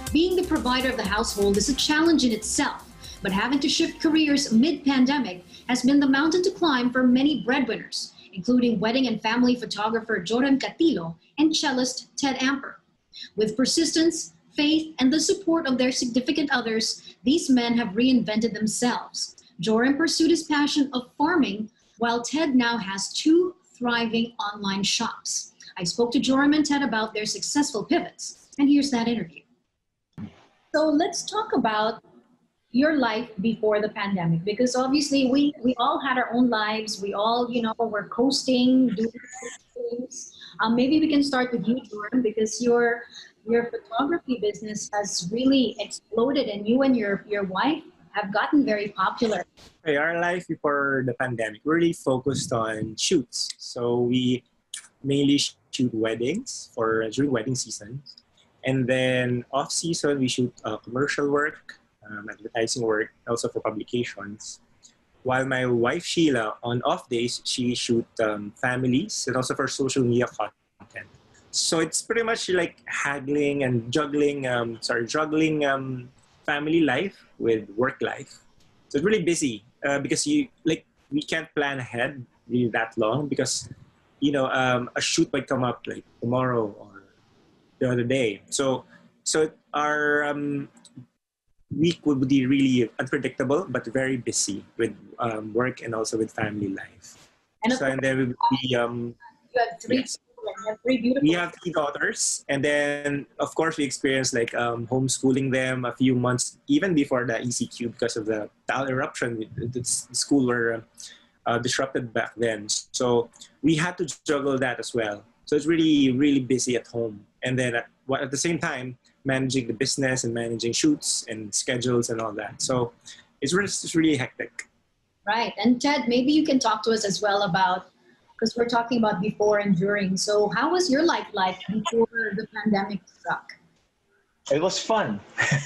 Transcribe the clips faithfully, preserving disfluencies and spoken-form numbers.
Being the provider of the household is a challenge in itself, but having to shift careers mid-pandemic has been the mountain to climb for many breadwinners, including wedding and family photographer Joram Catilo and cellist Ted Amper. With persistence, faith, and the support of their significant others, these men have reinvented themselves. Joram pursued his passion of farming, while Ted now has two thriving online shops. I spoke to Joram and Ted about their successful pivots, and here's that interview. So let's talk about your life before the pandemic, because obviously we, we all had our own lives. We all, you know, were coasting, doing things. Um, maybe we can start with you, Joram, because your your photography business has really exploded, and you and your, your wife have gotten very popular. Okay, our life before the pandemic really focused on shoots. So we mainly shoot weddings for during wedding season. And then off season, we shoot uh, commercial work, um, advertising work, also for publications. While my wife Sheila, on off days, she shoot um, families and also for social media content. So it's pretty much like haggling and juggling, um, sorry, juggling um, family life with work life. So it's really busy uh, because you like we can't plan ahead really that long because you know um, a shoot might come up like tomorrow or the other day. So, so our um, week would be really unpredictable, but very busy with um, work and also with family life. And, so, and then we would be, um, you have three yes. children, you have three beautiful. We have three daughters, and then of course we experienced like um, homeschooling them a few months even before the E C Q because of the Tal eruption. The, the school were uh, disrupted back then, so we had to juggle that as well. So it's really, really busy at home. And then at, at the same time, managing the business and managing shoots and schedules and all that. So it's really, it's really hectic. Right. And Ted, maybe you can talk to us as well about, because we're talking about before and during. So how was your life like before the pandemic struck? It was fun.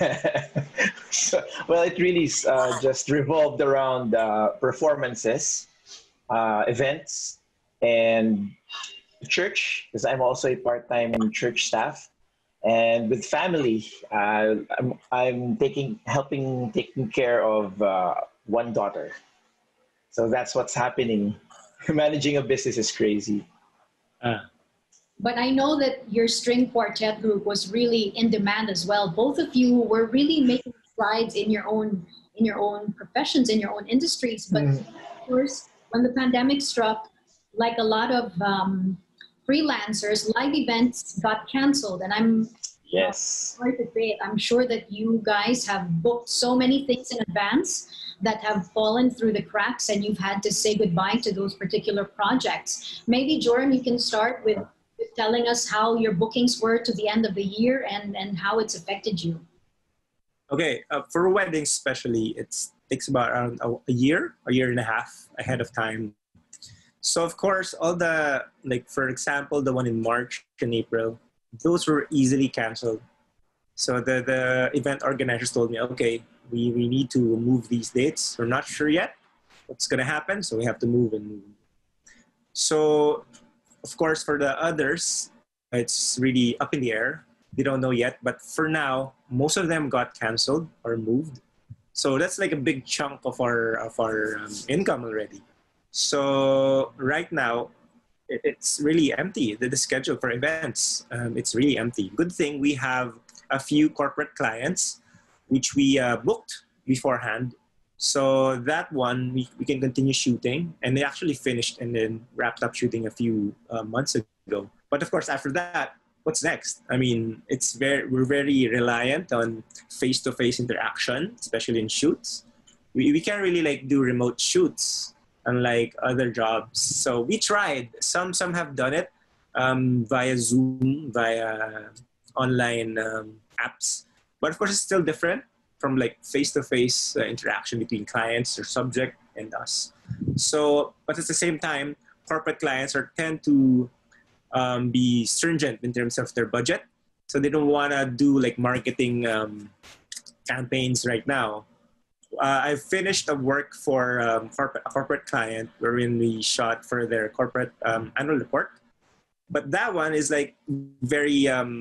so, well, it really uh, just revolved around uh, performances, uh, events, and church, because I'm also a part-time church staff, and with family, uh, I'm, I'm taking, helping taking care of uh, one daughter. So that's what's happening. Managing a business is crazy. Uh. But I know that your string quartet group was really in demand as well. Both of you were really making strides in your own in your own professions, in your own industries. But mm. of course, when the pandemic struck, like a lot of um, freelancers, live events got canceled, and I'm yes. sorry to say it, I'm sure that you guys have booked so many things in advance that have fallen through the cracks, and you've had to say goodbye to those particular projects. Maybe, Joram, you can start with, with telling us how your bookings were to the end of the year and, and how it's affected you. Okay, uh, for weddings especially, it takes about around a, a year, a year and a half ahead of time. So of course, all the, like for example, the one in March and April, those were easily canceled. So the, the event organizers told me, okay, we, we need to move these dates. We're not sure yet what's gonna happen, so we have to move and move. So of course, for the others, it's really up in the air. They don't know yet, but for now, most of them got canceled or moved. So that's like a big chunk of our, of our um, income already. So right now, it's really empty, the, the schedule for events. Um, it's really empty. Good thing we have a few corporate clients, which we uh, booked beforehand. So that one, we, we can continue shooting. And they actually finished and then wrapped up shooting a few uh, months ago. But of course, after that, what's next? I mean, it's very, we're very reliant on face-to-face interaction, especially in shoots. We, we can't really like do remote shoots, unlike other jobs. So we tried. Some some have done it um, via Zoom, via online um, apps. But of course, it's still different from like face-to-face uh, interaction between clients or subject and us. So, but at the same time, corporate clients are tend to um, be stringent in terms of their budget. So they don't want to do like marketing um, campaigns right now. Uh, I finished a work for um, corporate, a corporate client wherein we shot for their corporate um, annual report. But that one is like very, um,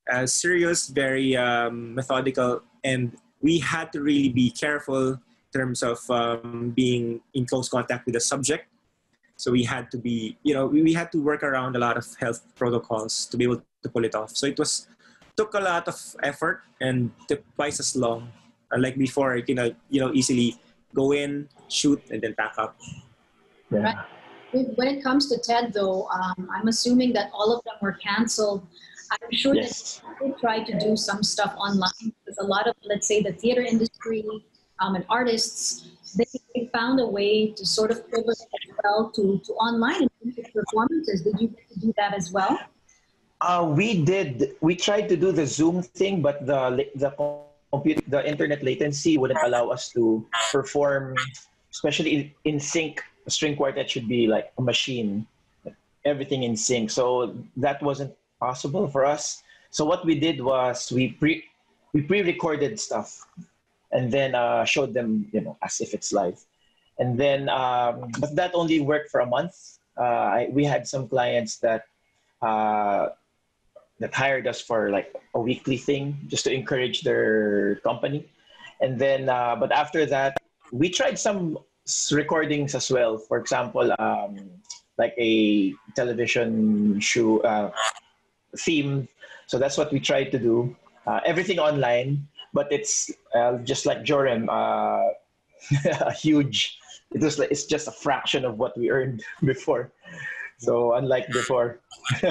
uh, serious, very um, methodical, and we had to really be careful in terms of um, being in close contact with the subject. So we had to be, you know, we, we had to work around a lot of health protocols to be able to pull it off. So it was took a lot of effort and took twice as long. Unlike before, you know, you know, easily go in, shoot, and then pack up. Yeah. Right. When it comes to TED, though, um, I'm assuming that all of them were canceled. I'm sure Yes. that they tried to do some stuff online because a lot of, let's say, the theater industry um, and artists, they, they found a way to sort of pivot as well to, to online and into performances. Did you get to do that as well? Uh, we did. We tried to do the Zoom thing, but the the computer, the internet latency wouldn't allow us to perform, especially in, in sync. A string quartet should be like a machine, everything in sync. So that wasn't possible for us. So what we did was we pre we pre-recorded stuff, and then uh, showed them, you know, as if it's live. And then, um, but that only worked for a month. Uh, I, we had some clients that. Uh, that hired us for like a weekly thing just to encourage their company. And then, uh, but after that, we tried some s- recordings as well. For example, um, like a television show uh, theme. So that's what we tried to do. Uh, everything online, but it's uh, just like Joram, uh, a huge, it was like, it's just a fraction of what we earned before. So unlike before.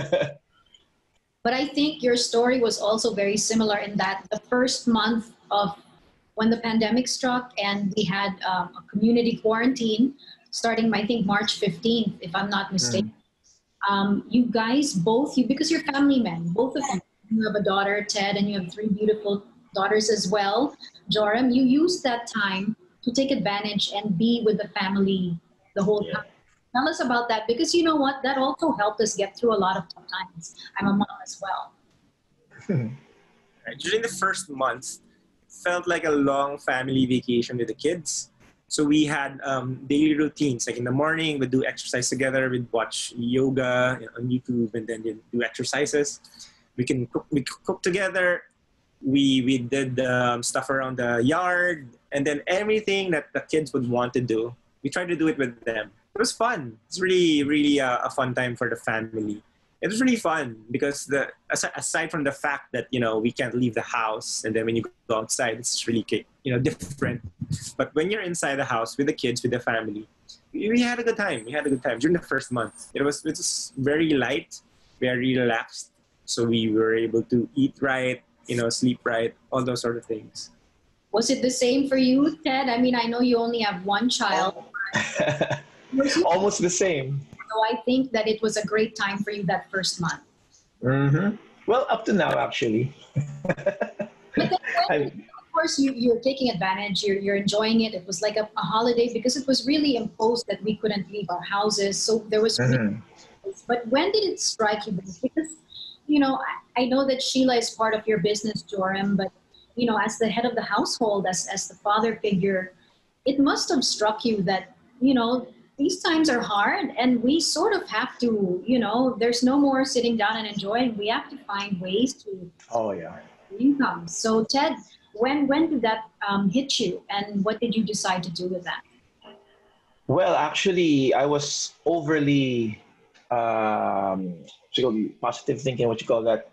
But I think your story was also very similar in that the first month of when the pandemic struck and we had um, a community quarantine starting, I think, March fifteenth, if I'm not mistaken. Um, you guys, both you, because you're family men, both of you, you have a daughter, Ted, and you have three beautiful daughters as well. Joram, you used that time to take advantage and be with the family the whole Yeah. time. Tell us about that because you know what? That also helped us get through a lot of tough times. I'm a mom as well. Right? During the first month, it felt like a long family vacation with the kids. So we had um, daily routines. Like in the morning, we'd do exercise together. We'd watch yoga, you know, on YouTube, and then we'd do exercises. We can cook, we cook together. We we did um, stuff around the yard, and then everything that the kids would want to do, we tried to do it with them. It was fun. It's really really uh, a fun time for the family. It was really fun because the asi- aside from the fact that you know we can't leave the house, and then when you go outside, it's really ki- you know different. But when you're inside the house with the kids, with the family, we, we had a good time. We had a good time during the first month. It was it was very light, very relaxed. So we were able to eat right, you know, sleep right, all those sort of things. Was it the same for you, Ted? I mean, I know you only have one child. Was you- Almost the same. So I think that it was a great time for you that first month. hmm Well, up to now, actually. But then when, I, of course, you, you're taking advantage, you're, you're enjoying it. It was like a, a holiday because it was really imposed that we couldn't leave our houses. So there was really, Mhm. but when did it strike you? Because, you know, I, I know that Sheila is part of your business, Joram, but, you know, as the head of the household, as, as the father figure, it must have struck you that, you know, these times are hard and we sort of have to, you know, there's no more sitting down and enjoying. We have to find ways to Oh, yeah. income. So Ted, when when did that um, hit you, and what did you decide to do with that? Well, actually, I was overly um, what you call positive thinking. What you call that?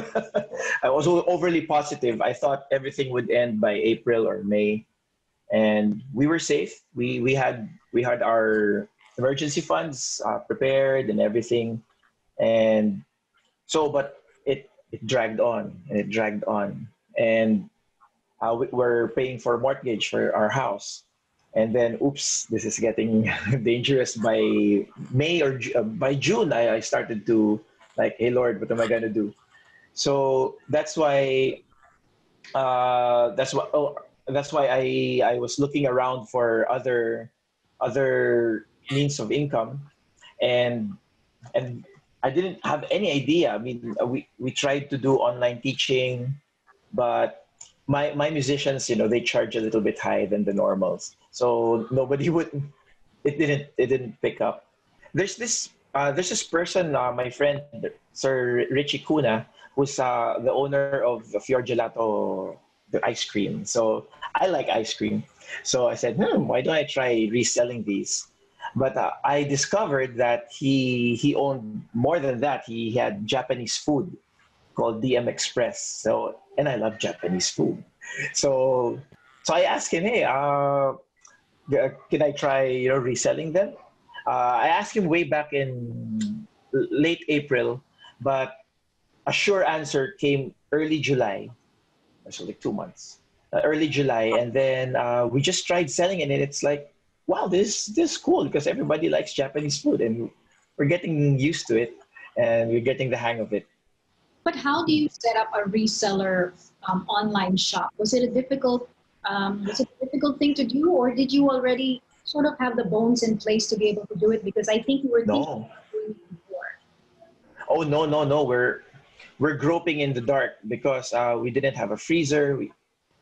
I was o- overly positive. I thought everything would end by April or May, and we were safe. We we had we had our emergency funds uh, prepared and everything, and so but it it dragged on and it dragged on, and uh, we- we're paying for mortgage for our house, and then oops, this is getting dangerous. By May or Ju- uh, by June, I, I started to like, hey Lord, what am I gonna do? So that's why uh, that's what oh, that's why I I was looking around for other other means of income, and and I didn't have any idea. I mean, uh, we we tried to do online teaching, but my my musicians, you know, they charge a little bit higher than the normals, so nobody would. It didn't it didn't pick up. There's this uh, there's this person, uh, my friend Sir Richie Kuna, who's uh, the owner of the Fior Gelato, the ice cream. So I like ice cream. So I said, hmm, why don't I try reselling these? But uh, I discovered that he he owned more than that. He had Japanese food called D M Express. So and I love Japanese food. So so I asked him, hey, uh, can I try you know reselling them? Uh, I asked him way back in late April, but a sure answer came early July. So like two months, uh, early July, and then uh, we just tried selling it, and it's like, wow, this this is cool because everybody likes Japanese food, and we're getting used to it, and we're getting the hang of it. But how do you set up a reseller um, online shop? Was it a difficult um, was it a difficult thing to do, or did you already sort of have the bones in place to be able to do it? Because I think you were thinking No, of doing it before. oh no, no, no, we're we're groping in the dark because uh, we didn't have a freezer. We,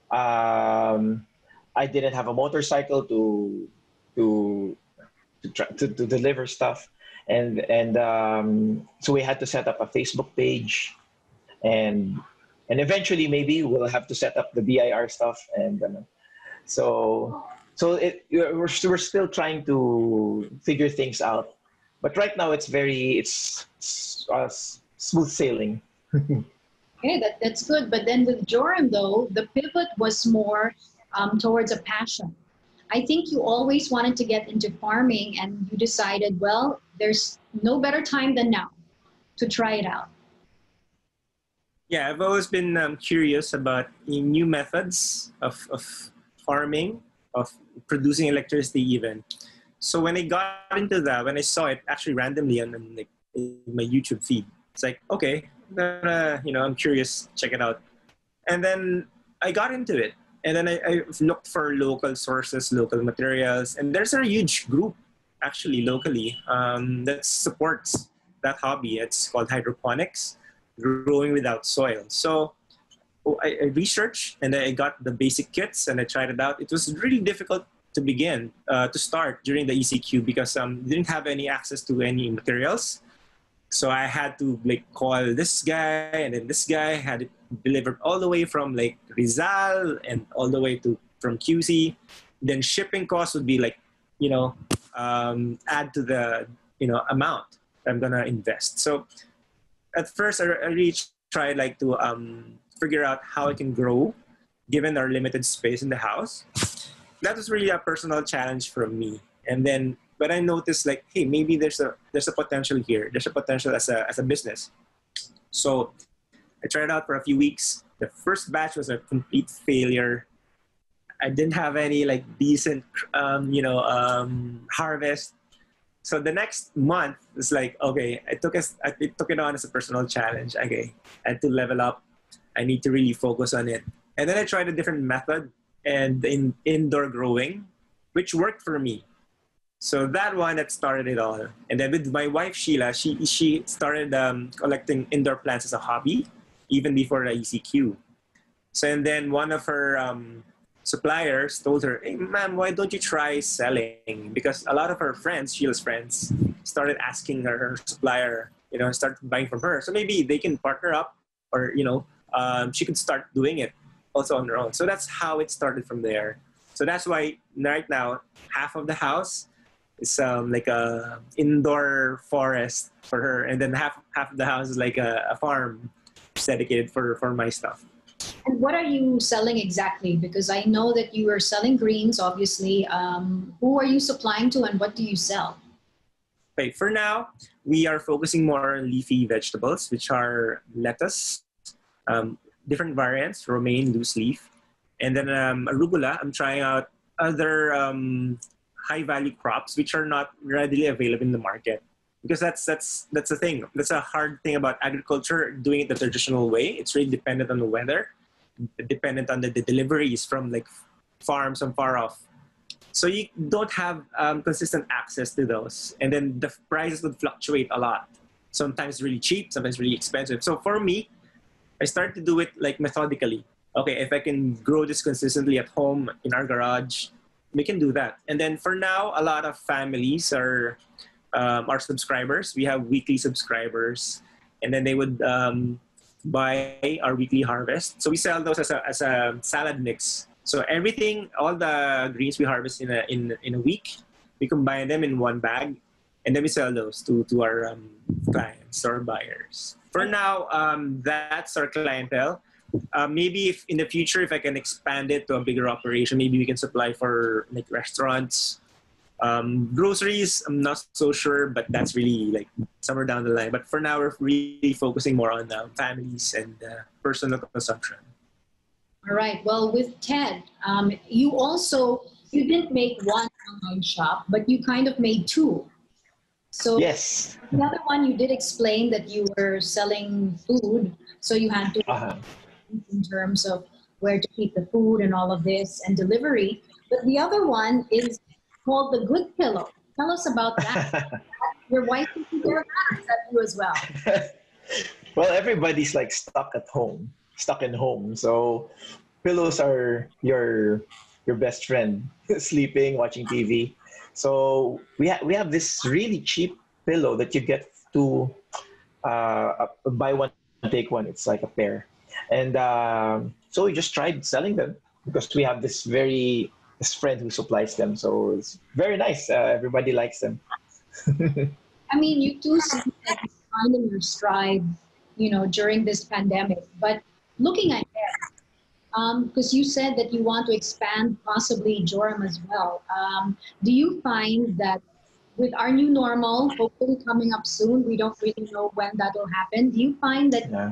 um, I didn't have a motorcycle to to to, try, to, to deliver stuff, and and um, so we had to set up a Facebook page, and and eventually maybe we'll have to set up the B I R stuff, and uh, so so it we're we're still trying to figure things out, but right now it's very it's, it's uh, smooth sailing. Okay, that, that's good. But then with Joram, though, the pivot was more um, towards a passion. I think you always wanted to get into farming, and you decided, well, there's no better time than now to try it out. Yeah, I've always been um, curious about new methods of, of farming, of producing electricity even. So when I got into that, when I saw it actually randomly on, on like, in my YouTube feed, it's like, okay, uh, you know, I'm curious, check it out. And then I got into it. And then I, I looked for local sources, local materials. And there's a huge group, actually, locally, um, that supports that hobby. It's called hydroponics, growing without soil. So I, I researched, and I got the basic kits, and I tried it out. It was really difficult to begin, uh, to start during the E C Q because um, didn't have any access to any materials. So I had to like call this guy, and then this guy had it delivered all the way from like Rizal and all the way to from Q C. Then shipping costs would be like, you know, um, add to the you know amount I'm gonna invest. So at first, I, I really tried like to um, figure out how I can grow, given our limited space in the house. That was really a personal challenge for me. And then but I noticed like, hey, maybe there's a there's a potential here. There's a potential as a as a business. So I tried it out for a few weeks. The first batch was a complete failure. I didn't have any like decent, um, you know, um, harvest. So the next month was like, okay, I took us, I took it on as a personal challenge. Okay, I had to level up. I need to really focus on it. And then I tried a different method and in indoor growing, which worked for me. So that one that started it all. And then with my wife Sheila, she she started um, collecting indoor plants as a hobby, even before the E C Q. So and then one of her um, suppliers told her, "Hey, ma'am, why don't you try selling?" Because a lot of her friends, Sheila's friends, started asking her, her supplier, you know, start buying from her. So maybe they can partner up, or you know, um, she could start doing it also on her own. So that's how it started from there. So that's why right now half of the house is um, like a indoor forest for her, and then half half of the house is like a, a farm dedicated for for my stuff. And what are you selling exactly? Because I know that you are selling greens, obviously. Um, who are you supplying to, and what do you sell? Okay, for now, we are focusing more on leafy vegetables, which are lettuce, um, different variants, romaine, loose leaf, and then um, arugula. I'm trying out other um, high-value crops, which are not readily available in the market. Because that's that's that's the thing. That's a hard thing about agriculture, doing it the traditional way. It's really dependent on the weather, dependent on the, the deliveries from like farms from far off. So you don't have um, consistent access to those, and then the prices would fluctuate a lot. Sometimes really cheap, sometimes really expensive. So for me, I started to do it like methodically. Okay, if I can grow this consistently at home in our garage, we can do that. And then for now, a lot of families are um, our subscribers. We have weekly subscribers, and then they would um, buy our weekly harvest. So we sell those as a, as a salad mix. So everything, all the greens we harvest in a, in, in a week, we combine them in one bag, and then we sell those to, to our um, clients or buyers. For now, um, that's our clientele. Uh, maybe if in the future, if I can expand it to a bigger operation, maybe we can supply for like restaurants, um, groceries. I'm not so sure, but that's really like somewhere down the line. But for now, we're really focusing more on uh, families and uh, personal consumption. All right. Well, with Ted, um, you also, you didn't make one online shop, but you kind of made two. So Yes. the other one, you did explain that you were selling food, so you had to Uh-huh. in terms of where to keep the food and all of this and delivery. But the other one is called the Good Pillow. Tell us about that. Your wife taking care of that, or is that you as well? Well, everybody's like stuck at home, stuck in home. So pillows are your your best friend, sleeping, watching T V. So we ha- we have this really cheap pillow that you get to uh, buy one take one. It's like a pair, and um, so we just tried selling them because we have this very this friend who supplies them. So it's very nice. Uh, everybody likes them. I mean, you two seem like you're finding your stride, you know, during this pandemic. But looking ahead, because you said that you want to expand possibly Joram as well. Um, do you find that with our new normal, hopefully coming up soon, we don't really know when that will happen. Do you find that Yeah.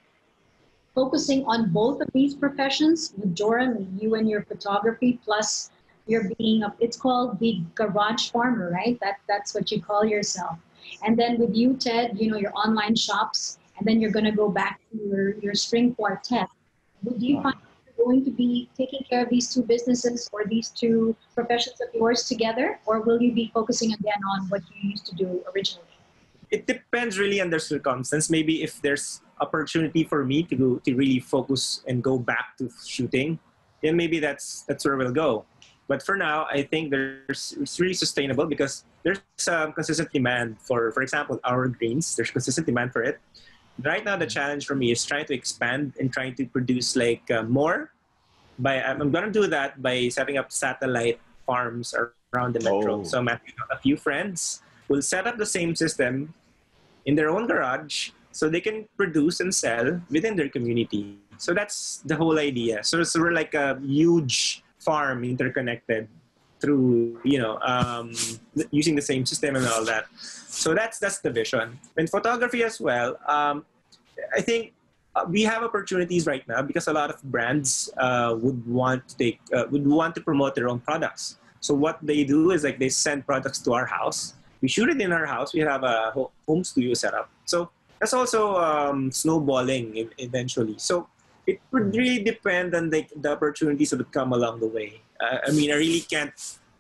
focusing on both of these professions, with Joram, you and your photography, plus you're being a, it's called the garage farmer, right? That that's what you call yourself. And then with you, Ted, you know, your online shops, and then you're going to go back to your, your string quartet. Do you find you're going to be taking care of these two businesses or these two professions of yours together, or will you be focusing again on what you used to do originally? It depends really on the circumstance. Maybe if there's opportunity for me to go, to really focus and go back to shooting, then maybe that's that's where we'll go. But for now, I think there's it's really sustainable because there's um, consistent demand for, for example, our greens. There's consistent demand for it. Right now, the challenge for me is trying to expand and trying to produce like uh, more. By I'm gonna do that by setting up satellite farms around the metro. Oh. So I'm asking a few friends will set up the same system in their own garage so they can produce and sell within their community. So that's the whole idea. So, so we're like a huge farm interconnected through, you know, um, using the same system and all that. So that's that's the vision. And photography as well, um, I think uh, we have opportunities right now because a lot of brands uh, would want to take, uh, would want to promote their own products. So what they do is like they send products to our house. We shoot it in our house. We have a ho- home studio setup. So that's also um, snowballing in, eventually. So it would really depend on the, the opportunities that would come along the way. Uh, I mean, I really can't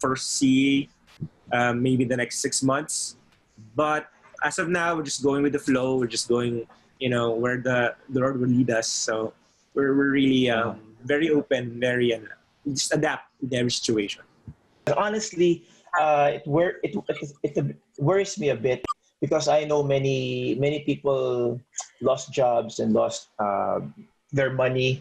foresee uh, maybe the next six months. But as of now, we're just going with the flow. We're just going, you know, where the, the Lord will lead us. So we're, we're really um, very open, very, and just adapt to every situation. Honestly, uh, it, wor- it, it, it worries me a bit because I know many many people lost jobs and lost uh, their money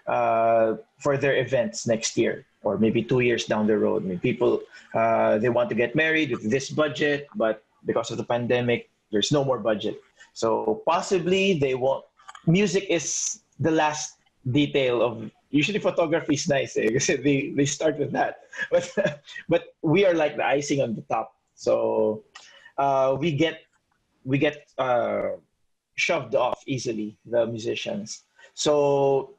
uh, for their events next year or maybe two years down the road. I mean, people uh, they want to get married with this budget, but because of the pandemic, there's no more budget. So possibly they won't. Music is the last detail of. Usually photography is nice, eh? Because they, they start with that. But but we are like the icing on the top. So uh, we get we get uh, shoved off easily, the musicians. So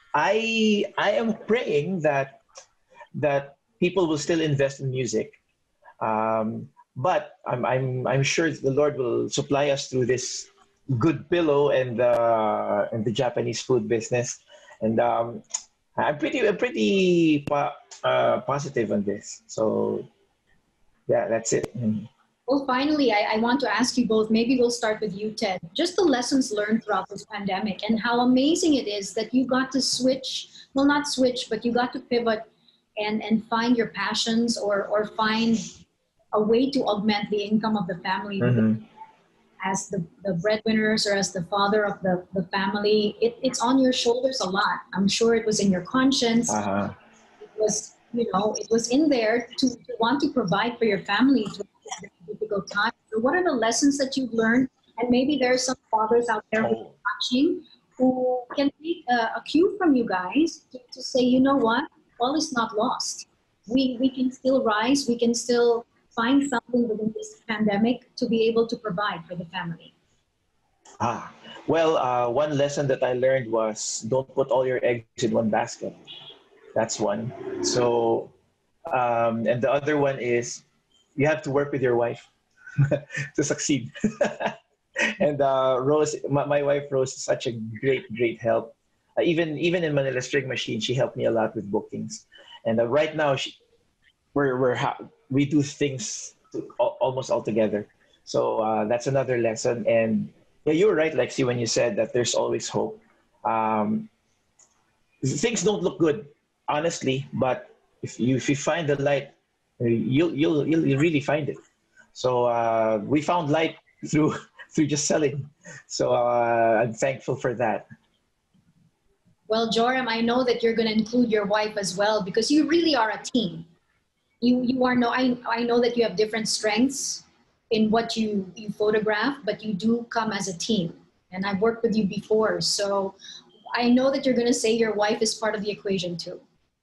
I I am praying that that people will still invest in music. Um, but I'm I'm I'm sure the Lord will supply us through this good pillow and uh, and the Japanese food business. And um, I'm pretty, I'm pretty po- uh, positive on this. So, yeah, that's it. Mm. Well, finally, I, I want to ask you both, maybe we'll start with you, Ted, just the lessons learned throughout this pandemic and how amazing it is that you got to switch, well, not switch, but you got to pivot and, and find your passions or, or find a way to augment the income of the family. Mm-hmm. as the, the breadwinners or as the father of the, the family, it, it's on your shoulders a lot. I'm sure it was in your conscience. Uh-huh. It was, you know, it was in there to, to want to provide for your family through this difficult time. So what are the lessons that you've learned? And maybe there's some fathers out there who are watching who can take a, a cue from you guys to, to say, you know what, all is not lost. We, we can still rise. We can still find something within this pandemic to be able to provide for the family. Ah, well, uh, one lesson that I learned was don't put all your eggs in one basket. That's one. So, um, and the other one is you have to work with your wife to succeed. And uh, Rose, my, my wife Rose, is such a great, great help. Uh, even even in Manila String Machine, she helped me a lot with bookings. And uh, right now, she, we're we're ha- we do things to, al- almost all together. So uh, that's another lesson. And yeah, you were right, Lexi, when you said that there's always hope. Um, things don't look good, honestly, but if you if you find the light, you'll you'll you'll really find it. So uh, we found light through through just selling. So uh, I'm thankful for that. Well, Joram, I know that you're going to include your wife as well because you really are a team. You you are no. I I know that you have different strengths in what you you photograph, but you do come as a team. And I've worked with you before, so I know that you're going to say your wife is part of the equation too.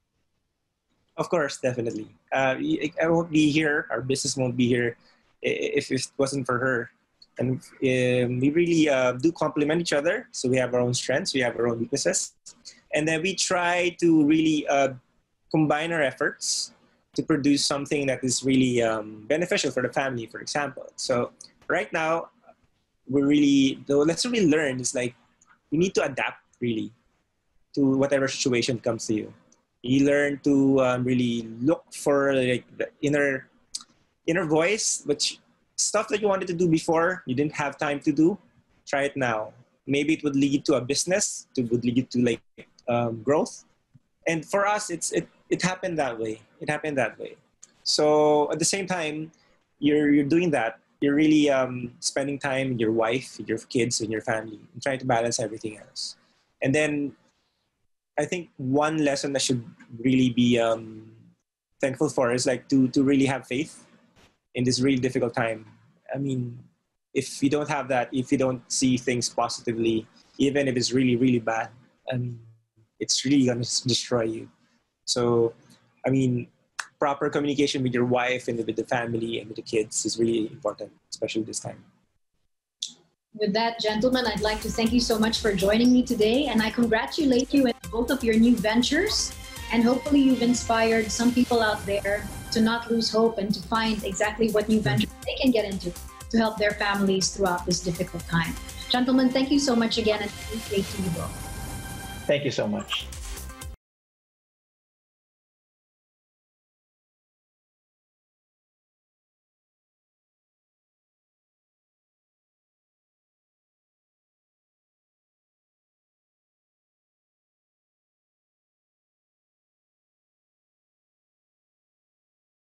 Of course, definitely. Uh, I won't be here. Our business won't be here if it wasn't for her. And um, we really uh, do complement each other. So we have our own strengths, we have our own weaknesses. And then we try to really uh, combine our efforts to produce something that is really um, beneficial for the family, for example. So right now, we're really, the lesson we learn is like, you need to adapt really to whatever situation comes to you. You learn to um, really look for like the inner, inner voice, which stuff that you wanted to do before, you didn't have time to do, try it now. Maybe it would lead to a business, it would lead to like um, growth. And for us, it's it, it happened that way. It happened that way. So at the same time, you're, you're doing that. You're really um, spending time with your wife, with your kids, and your family, and trying to balance everything else. And then I think one lesson that should really be um, thankful for is like to, to really have faith in this really difficult time. I mean, if you don't have that, if you don't see things positively, even if it's really, really bad, I mean, it's really going to destroy you. So, I mean, proper communication with your wife and with the family and with the kids is really important, especially this time. With that, gentlemen, I'd like to thank you so much for joining me today, and I congratulate you in both of your new ventures. And hopefully you've inspired some people out there to not lose hope and to find exactly what new ventures they can get into to help their families throughout this difficult time. Gentlemen, thank you so much again, and appreciate you both. Thank you so much.